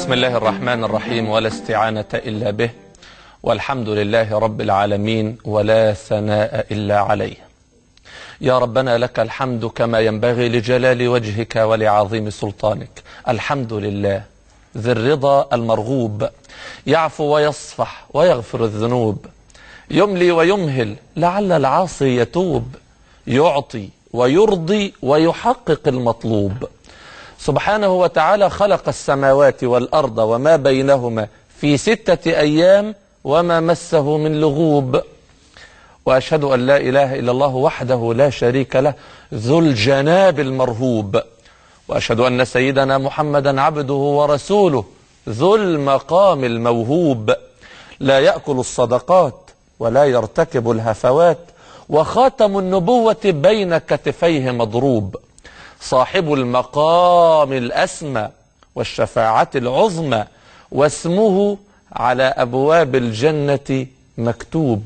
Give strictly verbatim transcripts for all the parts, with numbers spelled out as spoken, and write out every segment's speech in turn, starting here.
بسم الله الرحمن الرحيم، ولا استعانة إلا به، والحمد لله رب العالمين، ولا ثناء إلا عليه. يا ربنا لك الحمد كما ينبغي لجلال وجهك ولعظيم سلطانك. الحمد لله ذي الرضا المرغوب، يعفو ويصفح ويغفر الذنوب، يملي ويمهل لعل العاصي يتوب، يعطي ويرضي ويحقق المطلوب. سبحانه وتعالى خلق السماوات والأرض وما بينهما في ستة أيام وما مسه من لغوب. وأشهد أن لا إله إلا الله وحده لا شريك له ذو الجناب المرهوب، وأشهد أن سيدنا محمدا عبده ورسوله ذو المقام الموهوب، لا يأكل الصدقات ولا يرتكب الهفوات، وخاتم النبوة بين كتفيه مضروب، صاحب المقام الأسمى والشفاعة العظمى، واسمه على أبواب الجنة مكتوب.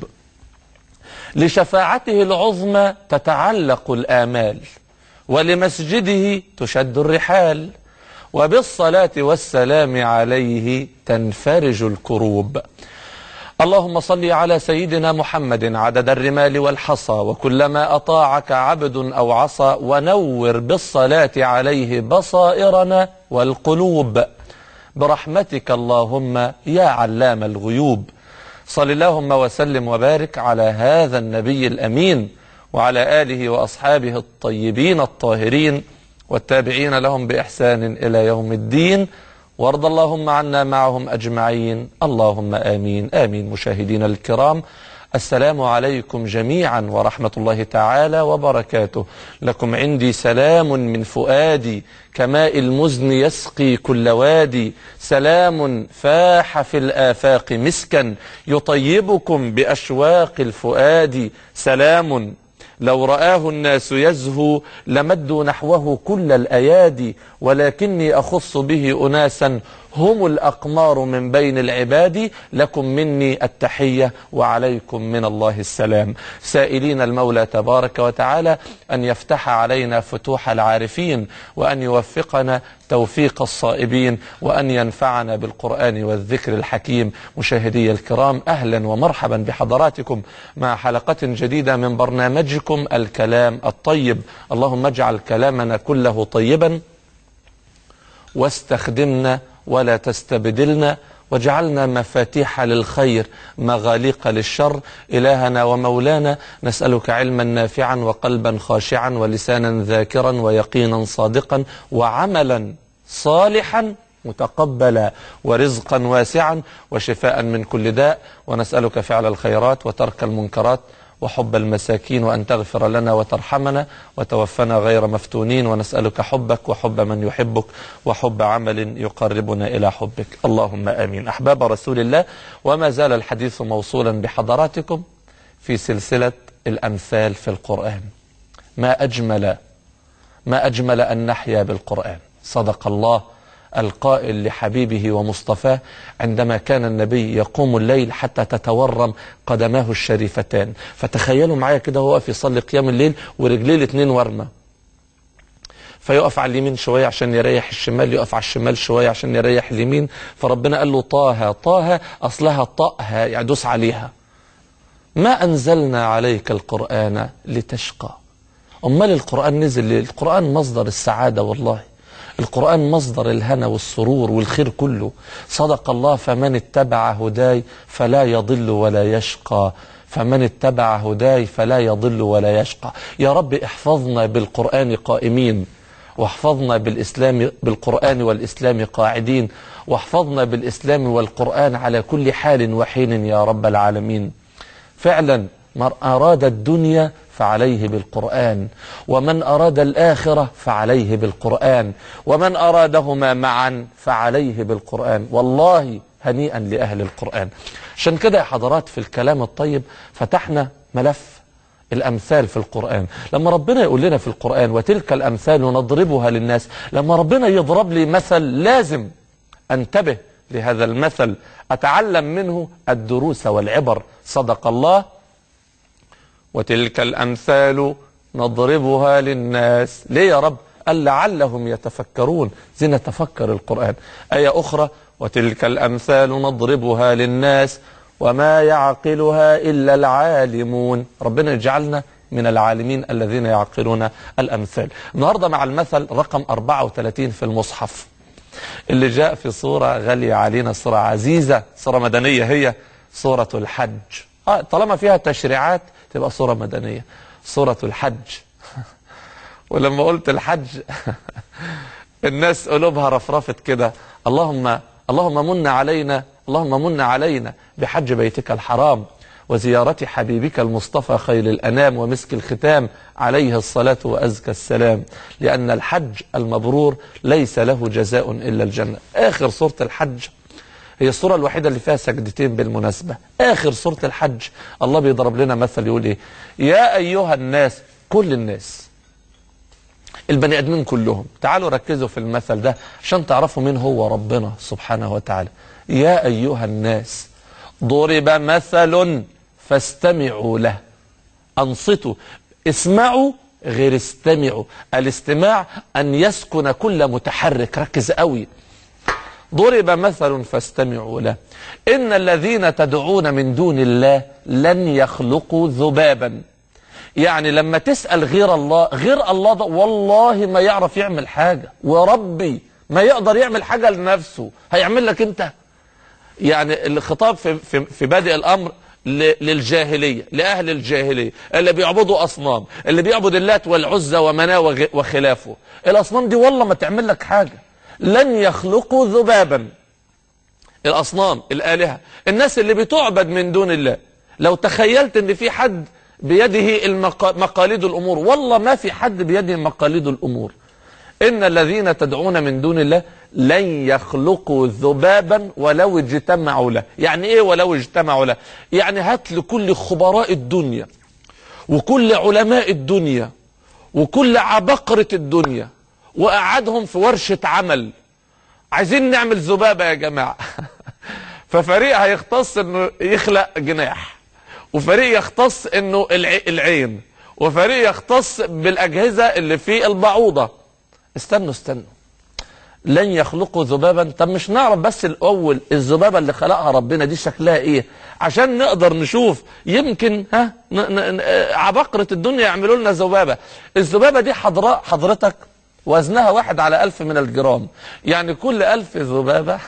لشفاعته العظمى تتعلق الآمال، ولمسجده تشد الرحال، وبالصلاة والسلام عليه تنفرج الكروب. اللهم صل على سيدنا محمد عدد الرمال والحصى، وكلما أطاعك عبد أو عصى، ونور بالصلاة عليه بصائرنا والقلوب، برحمتك اللهم يا علام الغيوب. صل اللهم وسلم وبارك على هذا النبي الأمين، وعلى آله وأصحابه الطيبين الطاهرين، والتابعين لهم بإحسان إلى يوم الدين، وارض اللهم عنا معهم أجمعين، اللهم آمين آمين. مشاهدينا الكرام، السلام عليكم جميعا ورحمة الله تعالى وبركاته. لكم عندي سلام من فؤادي، كماء المزن يسقي كل وادي، سلام فاح في الآفاق مسكا، يطيبكم بأشواق الفؤاد، سلام لو رآه الناس يزهو لمدوا نحوه كل الأيادي، ولكني أخص به أناسا هم الأقمار من بين العباد، لكم مني التحية وعليكم من الله السلام. سائلين المولى تبارك وتعالى أن يفتح علينا فتوح العارفين، وأن يوفقنا توفيق الصائبين، وأن ينفعنا بالقرآن والذكر الحكيم. مشاهدي الكرام، أهلا ومرحبا بحضراتكم مع حلقة جديدة من برنامجكم الكلام الطيب. اللهم اجعل كلامنا كله طيبا، واستخدمنا ولا تستبدلنا، واجعلنا مفاتيح للخير مغاليق للشر. إلهنا ومولانا، نسألك علما نافعا وقلبا خاشعا ولسانا ذاكرا ويقينا صادقا وعملا صالحا متقبلا ورزقا واسعا وشفاء من كل داء. ونسألك فعل الخيرات وترك المنكرات وحب المساكين، وأن تغفر لنا وترحمنا وتوفنا غير مفتونين. ونسألك حبك وحب من يحبك وحب عمل يقربنا إلى حبك، اللهم آمين. أحباب رسول الله، وما زال الحديث موصولا بحضراتكم في سلسلة الأمثال في القرآن. ما أجمل ما أجمل أن نحيا بالقرآن. صدق الله القائل لحبيبه ومصطفاه عندما كان النبي يقوم الليل حتى تتورم قدماه الشريفتان. فتخيلوا معايا كده، هو واقف يصلي قيام الليل ورجليه الاثنين ورمه، فيقف على اليمين شويه عشان يريح الشمال، يقف على الشمال شويه عشان يريح اليمين. فربنا قال له طه طه، اصلها طأها يعني دوس عليها. ما انزلنا عليك القرآن لتشقى. امال القرآن نزل ليه؟ القرآن مصدر السعاده، والله القرآن مصدر الهنا والسرور والخير كله. صدق الله، فمن اتبع هداي فلا يضل ولا يشقى، فمن اتبع هداي فلا يضل ولا يشقى. يا رب احفظنا بالقرآن قائمين، واحفظنا بالإسلام بالقرآن والإسلام قاعدين، واحفظنا بالإسلام والقرآن على كل حال وحين يا رب العالمين. فعلا من أراد الدنيا فعليه بالقرآن، ومن أراد الآخرة فعليه بالقرآن، ومن أرادهما معا فعليه بالقرآن. والله هنيئا لأهل القرآن. عشان كده يا حضرات، في الكلام الطيب فتحنا ملف الأمثال في القرآن. لما ربنا يقول لنا في القرآن وتلك الأمثال نضربها للناس، لما ربنا يضرب لي مثل لازم أنتبه لهذا المثل، أتعلم منه الدروس والعبر. صدق الله، وتلك الأمثال نضربها للناس. ليه يا رب؟ قال لعلهم يتفكرون. زي نتفكر القرآن. آية أخرى، وتلك الأمثال نضربها للناس وما يعقلها إلا العالمون. ربنا يجعلنا من العالمين الذين يعقلون الأمثال. النهاردة مع المثل رقم أربعة وثلاثين في المصحف، اللي جاء في صورة غالية علينا، صورة عزيزة، صورة مدنية، هي صورة الحج. آه طالما فيها تشريعات تبقى صورة مدنية، صورة الحج. ولما قلت الحج الناس قلوبها رفرفت كده. اللهم اللهم من علينا اللهم من علينا بحج بيتك الحرام وزيارة حبيبك المصطفى خير الأنام ومسك الختام عليه الصلاة وأزكى السلام، لأن الحج المبرور ليس له جزاء إلا الجنة. آخر سورة الحج هي السورة الوحيدة اللي فيها سجدتين بالمناسبة. آخر سورة الحج الله بيضرب لنا مثل يقول إيه؟ يا أيها الناس، كل الناس، البني آدمين كلهم. تعالوا ركزوا في المثل ده عشان تعرفوا مين هو ربنا سبحانه وتعالى. يا أيها الناس ضرب مثل فاستمعوا له. أنصتوا، اسمعوا غير استمعوا. الاستماع أن يسكن كل متحرك. ركز قوي. ضرب مثل فاستمعوا له. إن الذين تدعون من دون الله لن يخلقوا ذبابا. يعني لما تسأل غير الله، غير الله ده والله ما يعرف يعمل حاجة، وربي ما يقدر يعمل حاجة لنفسه، هيعمل لك انت. يعني الخطاب في, في, في بادئ الأمر للجاهلية، لأهل الجاهلية اللي بيعبدوا أصنام، اللي بيعبد اللات والعزى ومناه وخلافه. الأصنام دي والله ما تعمل لك حاجة. لن يخلقوا ذبابا. الأصنام، الآلهة، الناس اللي بتعبد من دون الله، لو تخيلت ان في حد بيده مقاليد الأمور، والله ما في حد بيده مقاليد الأمور. إن الذين تدعون من دون الله لن يخلقوا ذبابا ولو اجتمعوا له. يعني إيه ولو اجتمعوا له؟ يعني هات لكل خبراء الدنيا وكل علماء الدنيا وكل عبقرة الدنيا وقعدهم في ورشة عمل، عايزين نعمل ذبابة يا جماعة. ففريق هيختص إنه يخلق جناح، وفريق يختص انه العين، وفريق يختص بالاجهزه اللي في البعوضه. استنوا استنوا لن يخلقوا ذبابا. طب مش نعرف بس الاول الذبابه اللي خلقها ربنا دي شكلها ايه عشان نقدر نشوف؟ يمكن ها ن ن عبقرة الدنيا يعملوا لنا ذبابه. الذبابه دي حضراء حضرتك وزنها واحد على ألف من الجرام. يعني كل ألف ذبابه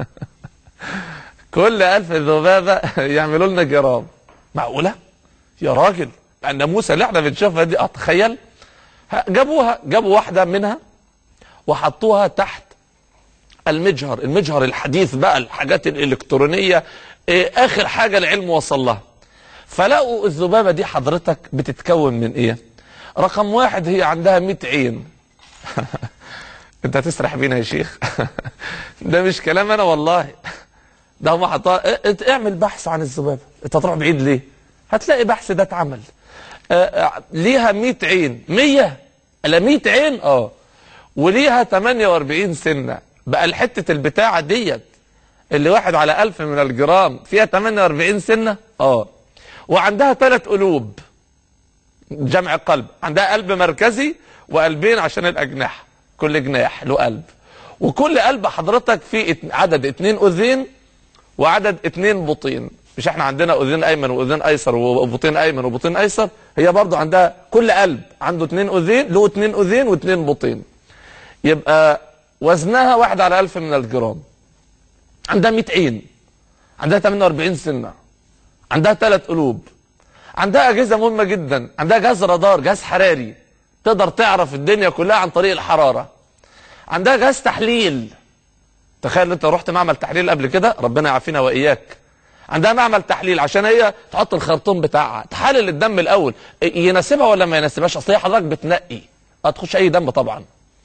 كل ألف ذبابه يعملوا لنا جرام. معقولة؟ يا راجل، الناموسة اللي احنا بنشوفها دي، اتخيل جابوها جابوا واحدة منها وحطوها تحت المجهر، المجهر الحديث بقى، الحاجات الإلكترونية، ايه آخر حاجة العلم وصل لها. فلقوا الذبابة دي حضرتك بتتكون من ايه؟ رقم واحد، هي عندها مئة عين. انت هتسرح بينا يا شيخ. ده مش كلام انا والله، ده هم حطها. اعمل بحث عن الذبابه، انت هتروح بعيد ليه؟ هتلاقي بحث ده اتعمل. ليها مئة عين. مية لا مئة عين اه وليها ثمانية وأربعين سنه. بقى الحته البتاعه ديت اللي واحد على ألف من الجرام فيها ثمانية وأربعين سنه اه وعندها ثلاث قلوب، جمع قلب. عندها قلب مركزي وقلبين عشان الاجنحه، كل جناح له قلب، وكل قلب حضرتك فيه عدد اتنين اذين وعدد اتنين بطين. مش احنا عندنا اذين ايمن واذين ايسر وبطين ايمن وبطين ايسر؟ هي برضو عندها كل قلب عنده اتنين اذين، له اتنين اذين واتنين بطين. يبقى وزنها واحد على ألف من الجرام. عندها مئة عين، عندها ثمانية وأربعين سنة، عندها ثلاث قلوب، عندها اجهزه مهمه جدا، عندها جهاز رادار، جهاز حراري تقدر تعرف الدنيا كلها عن طريق الحراره، عندها جهاز تحليل. تخيل انت رحت معمل تحليل قبل كده، ربنا يعافينا واياك. عندها معمل تحليل عشان هي تحط الخرطوم بتاعها، تحلل الدم الاول يناسبها ولا ما يناسبهاش. اصل هي حضرتك بتنقي، هتخش اي دم طبعا.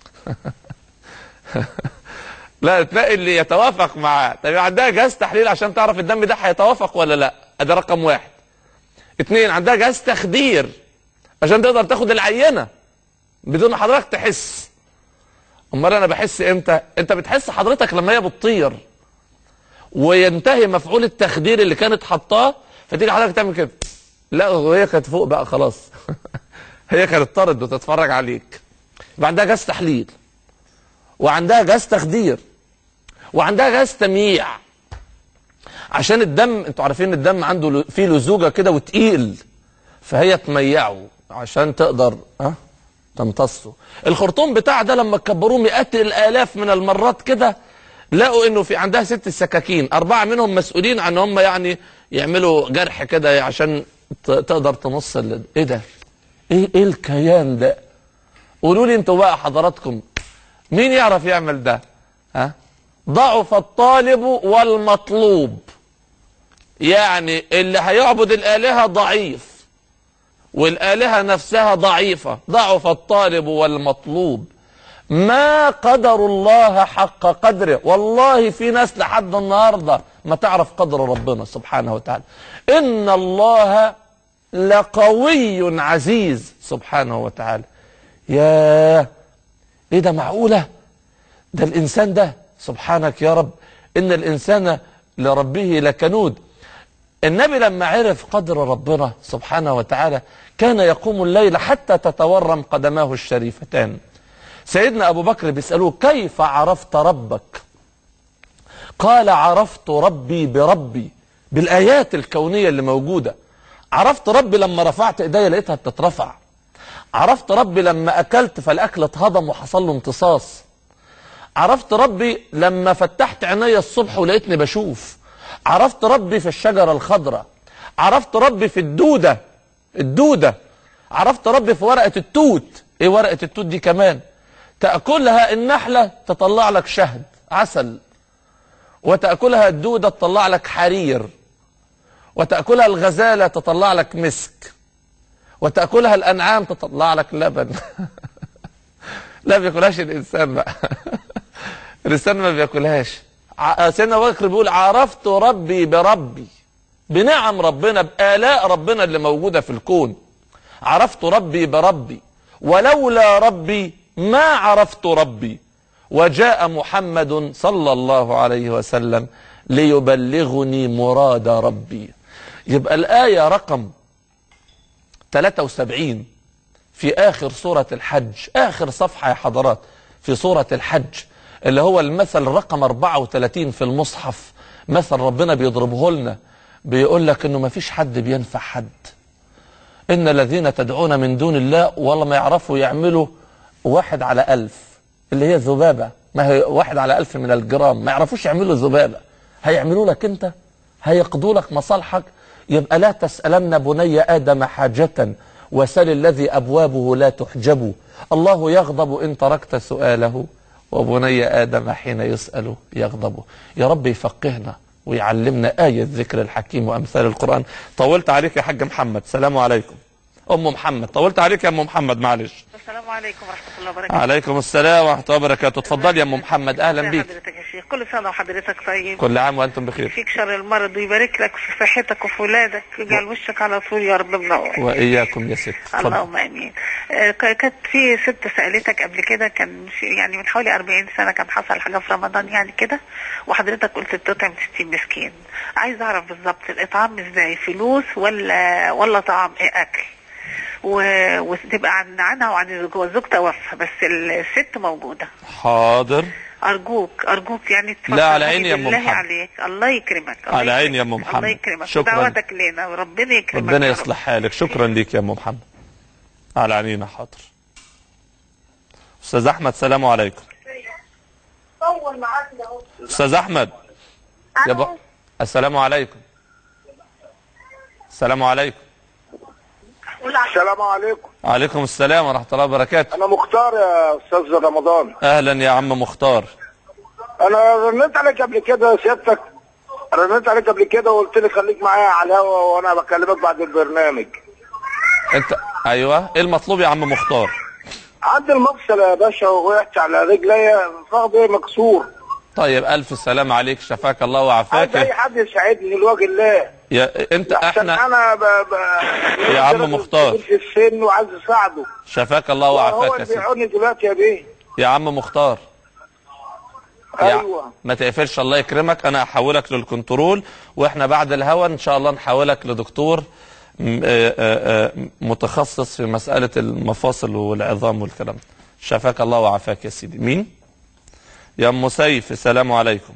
لا، تنقي اللي يتوافق معاه. طيب عندها جهاز تحليل عشان تعرف الدم ده هيتوافق ولا لا، ده رقم واحد. اتنين، عندها جهاز تخدير عشان تقدر تاخد العينه بدون ما حضرتك تحس. امال انا بحس امتى؟ انت بتحس حضرتك لما هي بتطير وينتهي مفعول التخدير اللي كانت حطاه، فتيجي حضرتك تعمل كده. لا، وهي كانت فوق بقى خلاص. هي كانت طرد وتتفرج عليك. يبقى عندها جهاز تحليل وعندها جهاز تخدير وعندها جهاز تمييع عشان الدم، انتوا عارفين الدم عنده فيه لزوجه كده وتقيل، فهي تميعه عشان تقدر ها تمتصه. الخرطوم بتاع ده لما كبروه مئات الالاف من المرات كده لقوا انه في عندها ست سكاكين، اربعه منهم مسؤولين عن هم يعني يعملوا جرح كده عشان تقدر تمص. ايه ده؟ ايه ايه الكيان ده؟ قولوا لي انتوا بقى حضراتكم مين يعرف يعمل ده؟ ها؟ ضعف الطالب والمطلوب، يعني اللي هيعبد الآلهة ضعيف والآلهة نفسها ضعيفة. ضعف الطالب والمطلوب، ما قدر الله حق قدره. والله في ناس لحد النهاردة ما تعرف قدر ربنا سبحانه وتعالى. إن الله لقوي عزيز سبحانه وتعالى. ياه، ايه ده؟ معقولة؟ ده الإنسان ده سبحانك يا رب، إن الإنسان لربه لكنود. النبي لما عرف قدر ربنا سبحانه وتعالى كان يقوم الليل حتى تتورم قدماه الشريفتان. سيدنا أبو بكر بيسألوه كيف عرفت ربك؟ قال عرفت ربي بربي، بالآيات الكونية اللي موجودة. عرفت ربي لما رفعت ايديا لقيتها بتترفع. عرفت ربي لما أكلت فالأكل اتهضم وحصل له امتصاص. عرفت ربي لما فتحت عيني الصبح ولقيتني بشوف. عرفت ربي في الشجرة الخضراء. عرفت ربي في الدودة الدودة. عرفت ربي في ورقة التوت. ايه ورقة التوت دي كمان؟ تأكلها النحلة تطلع لك شهد عسل، وتأكلها الدودة تطلع لك حرير، وتأكلها الغزالة تطلع لك مسك، وتأكلها الأنعام تطلع لك لبن. لا بياكلهاش الإنسان بقى. الإنسان ما بياكلهاش. سيدنا أبو بكر بيقول عرفت ربي بربي، بنعم ربنا بآلاء ربنا اللي موجودة في الكون. عرفت ربي بربي، ولولا ربي ما عرفت ربي. وجاء محمد صلى الله عليه وسلم ليبلغني مراد ربي. يبقى الآية رقم ثلاثة وسبعين في آخر سورة الحج، آخر صفحة يا حضرات في سورة الحج، اللي هو المثل رقم أربعة وثلاثين في المصحف. مثل ربنا بيضربه لنا، بيقول لك انه ما فيش حد بينفع حد. ان الذين تدعون من دون الله والله ما يعرفوا يعملوا واحد على ألف، اللي هي ذبابة، ما هي واحد على ألف من الجرام، ما يعرفوش يعملوا ذبابة. هيعملوا لك انت، هيقضوا لك مصالحك. يبقى لا تسألن بني آدم حاجة وسل الذي أبوابه لا تحجب. الله يغضب إن تركت سؤاله، وبني آدم حين يسأل يغضب. يا رب يفقهنا ويعلمنا آية ذكر الحكيم وأمثال القرآن. طولت عليك يا حاج محمد، سلام عليكم. أم محمد، طولت عليك يا أم محمد معلش. السلام عليكم ورحمة الله وبركاته. عليكم السلام ورحمة الله وبركاته. اتفضلي يا أم محمد، أهلا بيك. حضرتك يا شيخ، كل سنة وحضرتك طيب. كل عام وأنتم بخير. فيك شر المرض ويبارك لك في صحتك وفي ولادك ويجعل وشك على طول يا رب منور. وإياكم يا ست. اللهم آمين. آه كانت في ست سألتك قبل كده، كان يعني من حوالي أربعين سنة كان حصل حاجة في رمضان يعني كده، وحضرتك قلت بتطعم ستين مسكين. عايز أعرف بالظبط الإطعام إزاي، فلوس ولا ولا طعام إيه أكل؟ وتبقى عن عنها وعن الزوج توفى بس الست موجودة. حاضر. أرجوك أرجوك يعني لا على عيني يا أم محمد. الله عليك، الله يكرمك. الله على عيني يا أم محمد. الله يكرمك. شكرا. دعوتك لنا وربنا يكرمك. ربنا يصلح حالك. شكرا ليك يا أم محمد. على عينينا. حاضر. أستاذ أحمد، سلام عليكم. أستاذ أحمد. يا ب... السلام عليكم. السلام عليكم. السلام عليكم. وعليكم السلام ورحمة الله وبركاته. أنا مختار يا أستاذ رمضان. أهلا يا عم مختار. أنا رنيت عليك قبل كده سيادتك، رنيت عليك قبل كده وقلت لي خليك معايا على الهوا وأنا بكلمك بعد البرنامج. أنت أيوه، إيه المطلوب يا عم مختار؟ عندي المفصل يا باشا وقعت على رجليا، فخدي مكسور. طيب ألف سلام عليك، شفاك الله وعافاك. عايز أي حد يساعدني لوجه الله. يا أنت إحنا أنا ب... ب... يا عم مختار في السن وعايز أساعده. شفاك الله وعافاك هو اللي بيعوني دلوقتي يا بيه. يا عم مختار. ايوه ما تقفلش، الله يكرمك. انا هحولك للكنترول، واحنا بعد الهوا ان شاء الله نحولك لدكتور متخصص في مسألة المفاصل والعظام والكلام. شفاك الله وعافاك يا سيدي. مين؟ يا ام سيف السلام عليكم.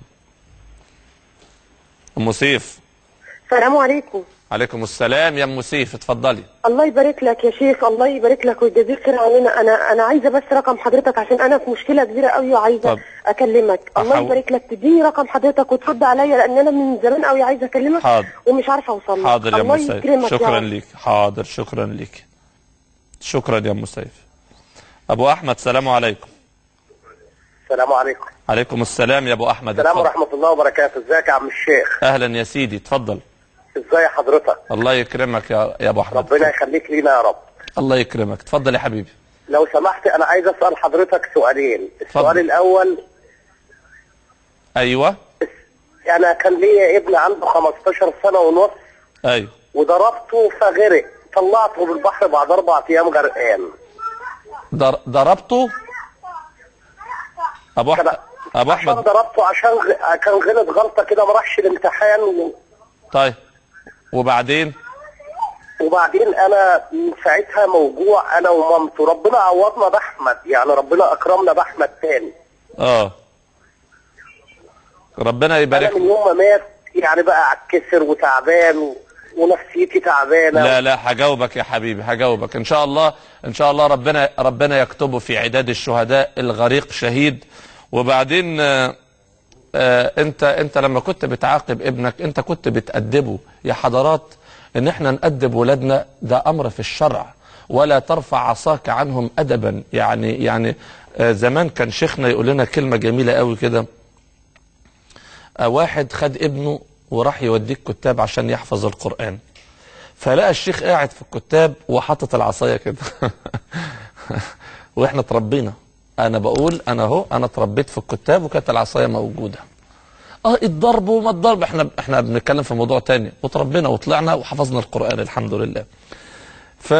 ام سيف. السلام عليكم. عليكم السلام يا ام سيف، اتفضلي. الله يبارك لك يا شيخ، الله يبارك لك ويجازيك خير عننا. انا انا عايزه بس رقم حضرتك عشان انا في مشكله كبيره قوي وعايزه طب. اكلمك. الله يبارك لك تديني رقم حضرتك وترد عليا لان انا من زمان قوي عايزه اكلمك. حاضر. ومش عارفه اوصل لك. حاضر يا ام سيف، شكرا يا ليك. حاضر، شكرا ليك. شكرا يا ام سيف. ابو احمد السلام عليكم. السلام عليكم. عليكم السلام يا ابو احمد. السلام ورحمه الله وبركاته. ازيك يا عم الشيخ؟ اهلا يا سيدي، اتفضل. ازاي حضرتك؟ الله يكرمك يا يا ابو احمد. ربنا يخليك لينا يا رب. الله يكرمك، اتفضل يا حبيبي. لو سمحت انا عايز اسال حضرتك سؤالين. السؤال فضل. الاول، ايوه. انا كان ليا ابن عنده خمستاشر سنه ونص. ايوه. وضربته فغرق، طلعته بالبحر بعد اربع ايام غرقان. در... ضربته ابو احمد. ابو عشان احمد ضربته عشان غ... كان غلط غلطه كده، ما راحش الامتحان و... طيب وبعدين؟ وبعدين انا من ساعتها موجوع انا ومامته. ربنا عوضنا باحمد، يعني ربنا اكرمنا باحمد تاني. اه ربنا يبارك. انا من يوم ما مات يعني بقى اتكسر وتعبان و... ونفسيتي تعبانه. لا لا هجاوبك يا حبيبي، هجاوبك ان شاء الله. ان شاء الله ربنا ربنا يكتبه في عداد الشهداء. الغريق شهيد. وبعدين آه آه انت انت لما كنت بتعاقب ابنك انت كنت بتأدبه. يا حضرات ان احنا نأدب ولادنا ده امر في الشرع، ولا ترفع عصاك عنهم ادبا. يعني يعني آه زمان كان شيخنا يقول لنا كلمه جميله قوي كده. آه واحد خد ابنه وراح يوديك كتاب عشان يحفظ القرآن، فلقى الشيخ قاعد في الكتاب وحاطط العصايه كده. واحنا اتربينا، انا بقول انا اهو انا اتربيت في الكتاب وكانت العصايه موجوده. اه الضرب وما الضرب، احنا احنا بنتكلم في موضوع تاني. وتربينا وطلعنا وحفظنا القرآن الحمد لله. ف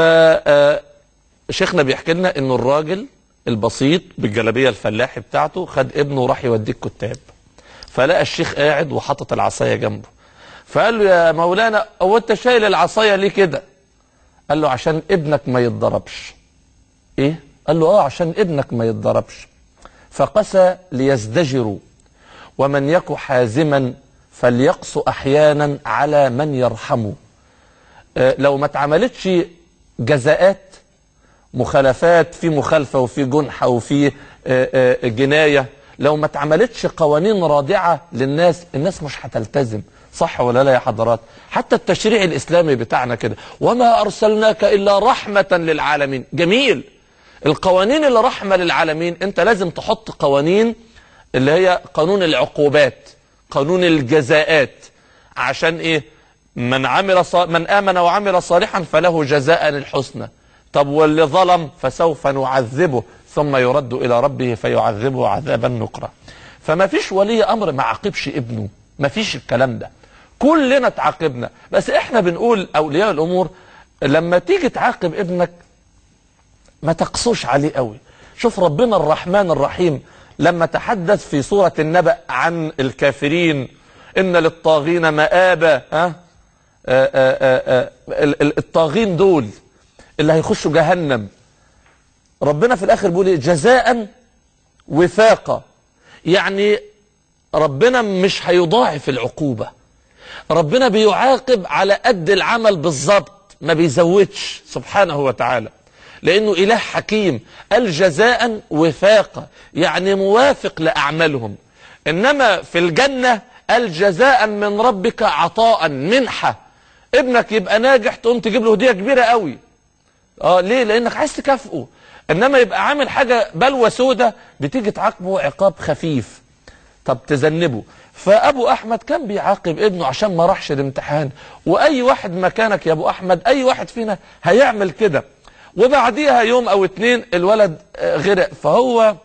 شيخنا بيحكي لنا انه الراجل البسيط بالجلابيه الفلاحي بتاعته خد ابنه وراح يوديك كتاب، فلقى الشيخ قاعد وحاطط العصايه جنبه، فقال له يا مولانا هو انت شايل العصايه ليه كده؟ قال له عشان ابنك ما يتضربش. ايه؟ قال له اه عشان ابنك ما يتضربش. فقسى ليزدجروا ومن يك حازما فليقسو احيانا على من يرحمه. آه لو ما اتعملتش جزاءات مخالفات، في مخالفه وفي جنحه وفي آه آه جنايه، لو ما اتعملتش قوانين رادعه للناس الناس مش هتلتزم. صح ولا لا يا حضرات؟ حتى التشريع الاسلامي بتاعنا كده، وما ارسلناك الا رحمه للعالمين. جميل. القوانين اللي رحمه للعالمين انت لازم تحط قوانين اللي هي قانون العقوبات، قانون الجزاءات. عشان ايه؟ من عمل ص... من امن وعمل صالحا فله جزاء الحسنى. طب واللي ظلم فسوف نعذبه ثم يرد الى ربه فيعذبه عذابا نكرا. فما فيش ولي امر ما عاقبش ابنه، ما فيش الكلام ده. كلنا تعاقبنا، بس احنا بنقول اولياء الامور لما تيجي تعاقب ابنك ما تقصوش عليه قوي. شوف ربنا الرحمن الرحيم لما تحدث في سورة النبأ عن الكافرين، إن للطاغين مآبا. ها؟ آآ آآ آآ الطاغين دول اللي هيخشوا جهنم، ربنا في الآخر بيقول جزاء وفاقا. يعني ربنا مش هيضاعف العقوبة، ربنا بيعاقب على قد العمل بالظبط، ما بيزودش سبحانه وتعالى، لأنه إله حكيم. الجزاء وفاقا يعني موافق لأعمالهم. إنما في الجنة الجزاء من ربك عطاء، منحة. ابنك يبقى ناجح تقوم تجيب له هدية كبيرة قوي. اه ليه؟ لأنك عايز تكافئه. إنما يبقى عامل حاجة بلوى سودة بتيجي تعاقبه عقاب خفيف، طب تذنبه. فأبو أحمد كان بيعاقب ابنه عشان ما راحش الامتحان. وأي واحد مكانك يا أبو أحمد، أي واحد فينا هيعمل كده. وبعديها يوم او اتنين الولد غرق، فهو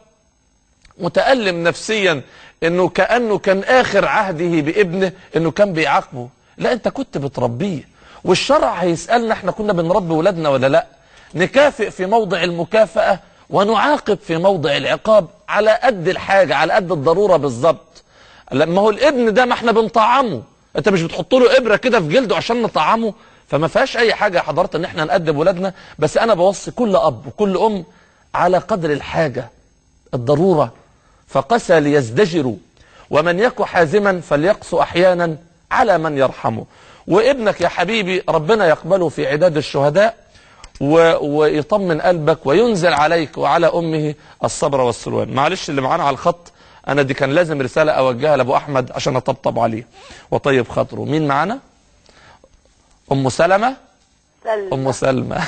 متألم نفسيا انه كأنه كان اخر عهده بابنه انه كان بيعاقبه. لا انت كنت بتربيه، والشرع هيسألنا احنا كنا بنربي ولادنا ولا لا. نكافئ في موضع المكافأة ونعاقب في موضع العقاب على قد الحاجة، على قد الضرورة بالظبط. لما هو الابن ده ما احنا بنطعمه، انت مش بتحط له ابرة كده في جلده عشان نطعمه. فما فيهاش اي حاجه يا حضرات ان احنا نأدب ولادنا، بس انا بوصي كل اب وكل ام على قدر الحاجه الضروره. فقسى ليزدجروا، ومن يك حازما فليقسو أحيانا على من يرحمه. وابنك يا حبيبي ربنا يقبله في عداد الشهداء ويطمن قلبك وينزل عليك وعلى أمه الصبر والسلوان. معلش اللي معانا على الخط أنا دي كان لازم رسالة أوجهها لأبو أحمد عشان أطبطب عليه وطيب خاطره. مين معانا؟ أم سلمة؟ سلمى. أم سلمة.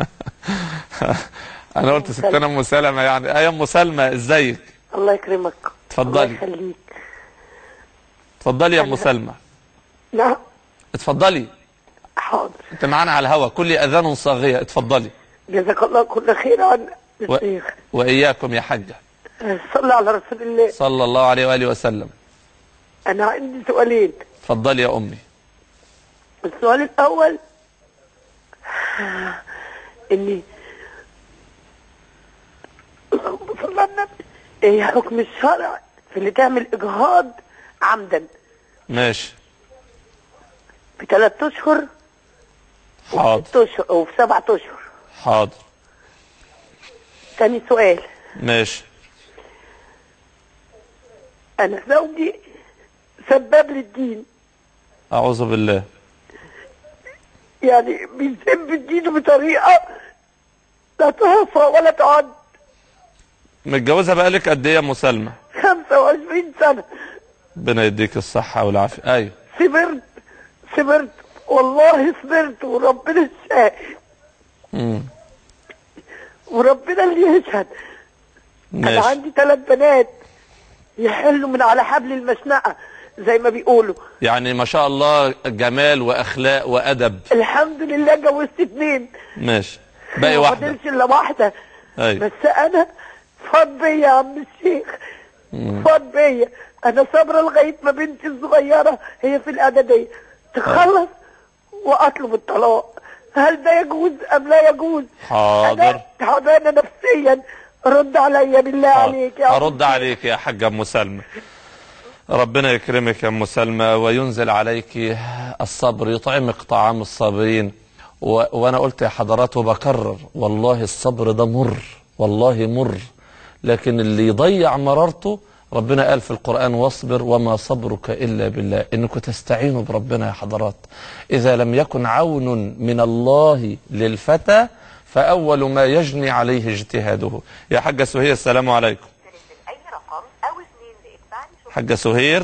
أنا قلت ستنا أم سلمة يعني. أي أم سلمة إزيك؟ الله يكرمك. اتفضلي. الله يخليك. اتفضلي يا أم سلمة. نعم. اتفضلي. حاضر. أنت معانا على الهوا، كل أذان صاغية. اتفضلي. جزاك الله كل خير عن الشيخ. و... وإياكم يا حجة. صلى على رسول الله صلى الله عليه وآله وسلم. أنا عندي سؤالين. اتفضلي يا أمي. السؤال الأول إني اللهم صل على النبي، إيه حكم الشرع في اللي تعمل إجهاض عمدا؟ ماشي. بثلاث أشهر. حاضر. وست أشهر أو في سبعة أشهر. حاضر. تاني سؤال. ماشي. أنا زوجي سباب للدين. أعوذ بالله. يعني بيسب الدين بطريقة لا تحصى ولا تعد. متجوزة بقالك قد إيه يا أم سلمى؟ خمسة وعشرين سنة. ربنا يديك الصحة والعافية. أيوه. صبرت صبرت والله صبرت وربنا الشاهد. امم وربنا اللي يشهد. ماشي. أنا عندي ثلاث بنات يحلوا من على حبل المشنقة زي ما بيقولوا. يعني ما شاء الله جمال وأخلاق وأدب. الحمد لله جوزت اثنين. ماشي. باقي واحدة. ما فاضلش إلا واحدة. أيوه. بس أنا فاض بيا يا عم الشيخ. فاض بيا. أنا صابرة لغاية ما بنتي الصغيرة هي في الإعدادية تخلص وأطلب الطلاق. هل ده يجوز أم لا يجوز؟ حاضر. أنا تعبانة نفسيا. رد عليا بالله عليك يا أرد عليك يا حاجة أم سلمى. ربنا يكرمك يا أم سلمى وينزل عليك الصبر، يطعمك طعام الصابرين. و... وأنا قلت يا حضرات وبكرر والله الصبر ده مر، والله مر، لكن اللي يضيع مرارته ربنا قال في القرآن واصبر وما صبرك إلا بالله. إنكم تستعينوا بربنا يا حضرات. إذا لم يكن عون من الله للفتى فأول ما يجني عليه اجتهاده. يا حاجة سهير السلام عليكم. حاجة سهير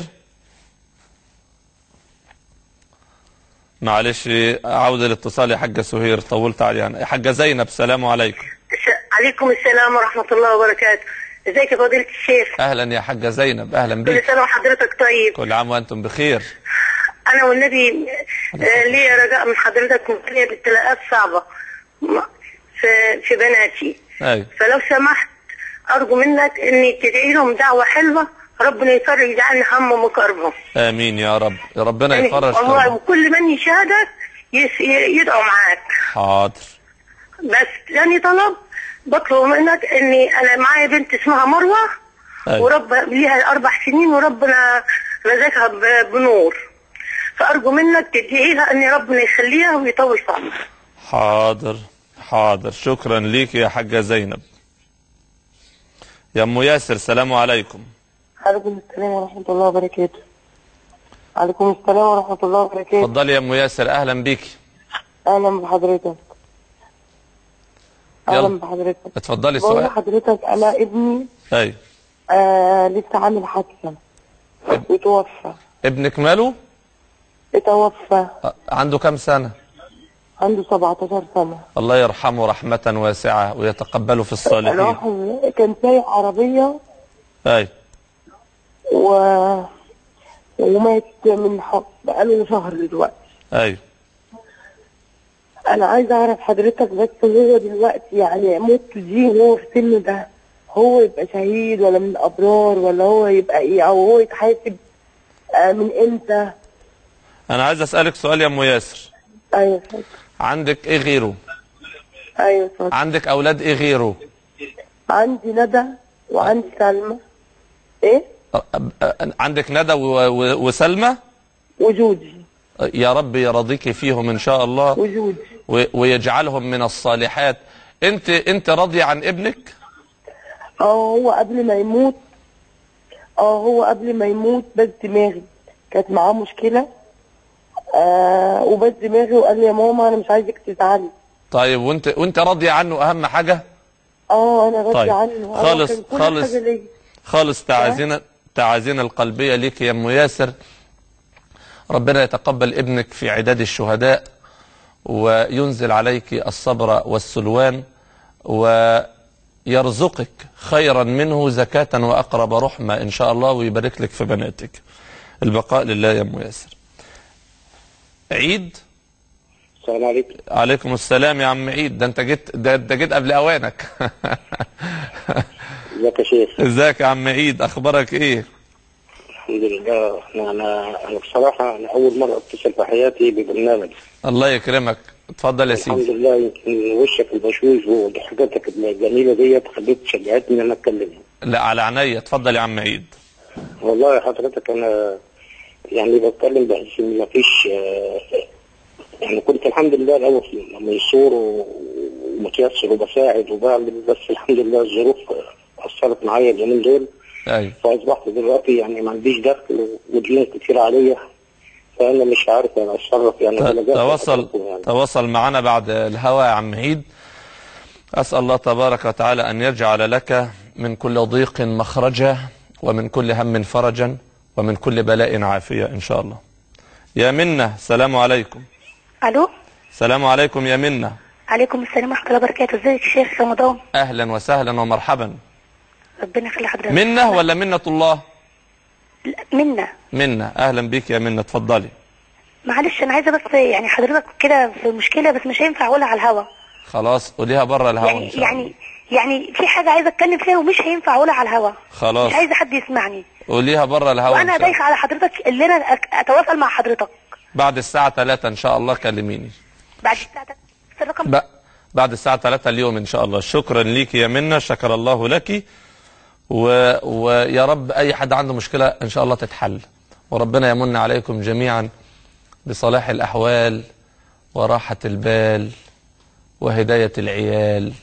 معلش عودة الاتصال يا حاجة سهير طولت علينا. يا حاجة زينب السلام عليكم. عليكم السلام ورحمة الله وبركاته. ازيك يا فضيلة الشيخ؟ اهلا يا حاجة زينب. اهلا بيك. كل سنة وحضرتك طيب. كل عام وانتم بخير. انا والنبي ليا رجاء من حضرتك، من الابتلاءات صعبة في في بناتي. ايوه. فلو سمحت ارجو منك اني تدعي لهم دعوة حلوة ربنا يفرج يجعلني همهم وكربهم. امين يا رب. ربنا يعني يفرج والله كربهم. وكل من يشاهدك يدعوا معاك. حاضر. بس يعني طلب بطلب منك اني انا معايا بنت اسمها مروه. أيوة. ورب ليها اربع سنين وربنا رزقها بنور، فارجو منك تدعي لها ان ربنا يخليها ويطول في عمرها. حاضر حاضر. شكرا ليك يا حاجة زينب. يا ام ياسر السلام عليكم. عليكم السلام ورحمة الله وبركاته. عليكم السلام ورحمة الله وبركاته. اتفضلي يا ام ياسر. اهلا بيكي. اهلا بحضرتك. اهلا بحضرتك. اتفضلي السؤال. السؤال. بقول لحضرتك انا ابني ايوه آه لسه عامل حادثة وتوفى. ابنك ماله؟ اتوفى. عنده كام سنة؟ عنده سبعتاشر سنة. الله يرحمه رحمة واسعة ويتقبله في الصالحين. راح كان سايق عربية. ايوه. و ومات من حق بقاله شهر دلوقتي. ايوه. انا عايزه اعرف حضرتك بس هو دلوقتي يعني موته دي وهو في سنه ده هو يبقى شهيد ولا من الابرار ولا هو يبقى ايه او هو يتحاسب من امتى؟ انا عايز اسالك سؤال يا ام ياسر. ايوه صح. عندك ايه غيره؟ ايوه صح. عندك اولاد ايه غيره؟ عندي ندى وعندي سلمى. ايه؟ عندك ندى وسلمى وجودي. يا رب يرضيك فيهم ان شاء الله وجودي ويجعلهم من الصالحات. انت انت راضيه عن ابنك؟ اه هو قبل ما يموت اه هو قبل ما يموت بس دماغي كانت معاه مشكله، آه وبس دماغي وقال لي يا ماما انا مش عايزك تزعلي. طيب وانت وانت راضيه عنه اهم حاجه؟ اه انا راضيه طيب. عنه. خالص خالص حاجة خالص تعازينا تعازينا القلبيه ليك يا ام ياسر. ربنا يتقبل ابنك في عداد الشهداء وينزل عليك الصبر والسلوان ويرزقك خيرا منه زكاة وأقرب رحمة إن شاء الله، ويبارك لك في بناتك. البقاء لله يا أم ياسر. عيد. السلام عليكم. عليكم السلام يا عم عيد. ده انت جيت ده انت جيت قبل اوانك. ازيك يا شيخ؟ ازيك يا عم عيد، اخبارك ايه؟ الحمد لله. انا انا بصراحه انا اول مره اتصل في حياتي ببرنامج. الله يكرمك، اتفضل يا سيدي. الحمد لله. يمكن وشك البشوش وضحكتك الجميله ديت خليت شجعتني ان انا اتكلم. لا على عينيا، اتفضل يا عم عيد. والله حضرتك انا يعني بتكلم بحيث ان مفيش، يعني كنت الحمد لله الاول ميسور ومتيسر وبساعد وبعمل، بس الحمد لله الظروف اثرت معايا اليومين دول. ايوه. فاصبحت دلوقتي يعني ما عنديش دخل وديون كتير عليا، فانا مش عارف انا اتصرف يعني. تواصل يعني. تواصل معنا بعد الهوا يا عم عيد. اسال الله تبارك وتعالى ان يجعل لك من كل ضيق مخرجا ومن كل هم فرجا ومن كل بلاء عافيه ان شاء الله. يا منة السلام عليكم. الو. السلام عليكم يا منة. عليكم السلام ورحمه الله وبركاته. ازيك يا شيخ رمضان؟ اهلا وسهلا ومرحبا. ربنا يخلي حضرتك. منة ولا منة الله؟ لا منة. منة، اهلا بيك يا منة، اتفضلي. معلش انا عايزه بس يعني حضرتك كده في مشكله بس مش هينفع اقولها على الهوا. خلاص قوليها بره الهوا يعني ان شاء الله. يعني يعني في حاجه عايزه اتكلم فيها ومش هينفع اقولها على الهوا. خلاص. مش عايزه حد يسمعني. قوليها بره الهوا. وانا دايخه على حضرتك اللي انا اتواصل مع حضرتك. بعد الساعه ثلاثة ان شاء الله كلميني. بعد الساعه ثلاثة الرقم ب... بعد الساعه ثلاثة اليوم ان شاء الله. شكرا ليك يا منة، شكر الله لك. و... ويا رب اي حد عنده مشكله ان شاء الله تتحل، وربنا يمن عليكم جميعا بصلاح الاحوال وراحه البال وهدايه العيال